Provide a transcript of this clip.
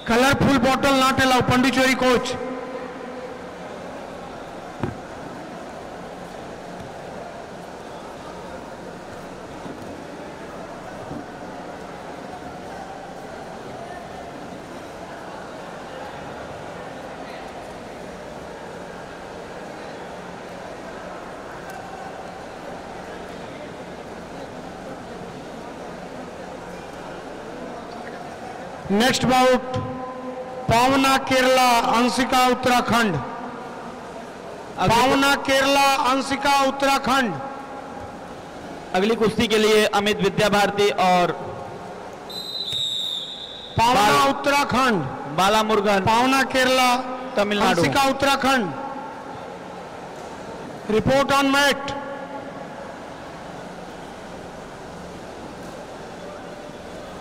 Colorful bottle not allowed. Pondicherry coach. Next bout, पावना केरला अंशिका उत्तराखंड। पावना केरला अंशिका उत्तराखंड। अगली कुश्ती के लिए अमित विद्या भारती और पावना Uttarakhand, Bala Murugan. Pavana Kerala Tamil Nadu. Anshika Uttarakhand. Report on mat.